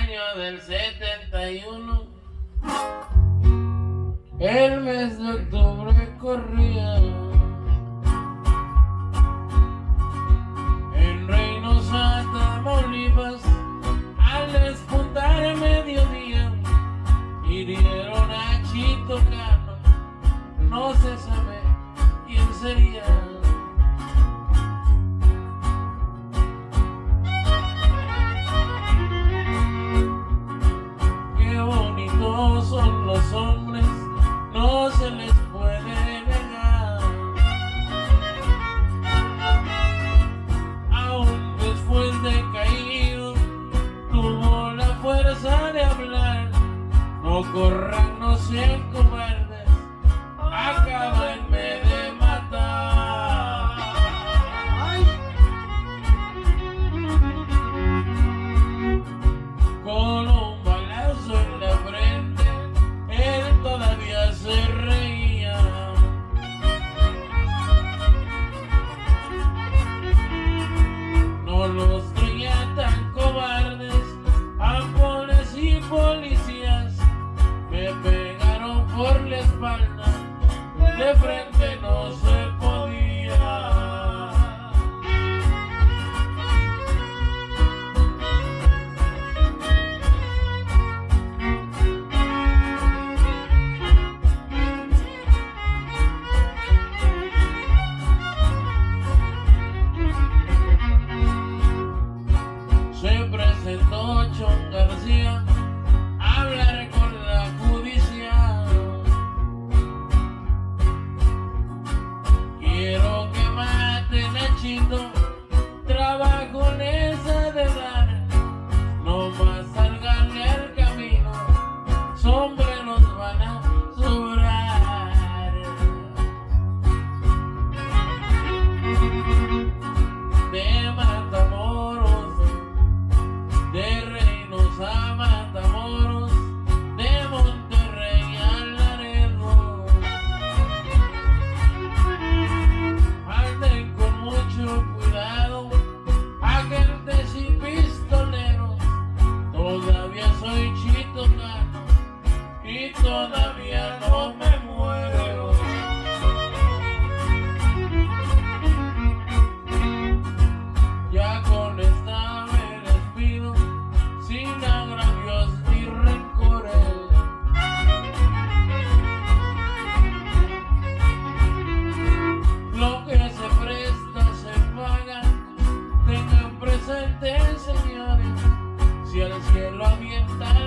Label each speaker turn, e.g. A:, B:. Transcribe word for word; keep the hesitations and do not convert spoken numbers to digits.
A: año del setenta y uno, el mes de octubre corría. En Reynosa, Tamaulipas, al despuntar el mediodía, hirieron a Chito Cano, no se sabe quién sería. Qué bonitos son los hombres, no se les puede negar. Aún después de caído, tuvo la fuerza de hablar. No corran, no sean cobardes, acábenme de matar. Ay. Con un balazo en la frente, él todavía se reía. No los creía tan cobardes, ampones y policías. Me pegaron por la espalda, de frente no se podía. Se presentó Chon García a hablar con la judicia. Quiero que maten a Chito, trabajo en esa de dar. No más salganle al camino, sombreros van a sobrar. De Matamoros, de Reynosa a Matamoros, de Monterrey a Laredo. Anden con mucho cuidado, agentes y pistoleros. Todavía soy Chito Cano y todavía no me muero. Ya con esta me despido, sin agravios ni rencores. Lo que se presta se paga, tengan presente, señores, si al cielo avienta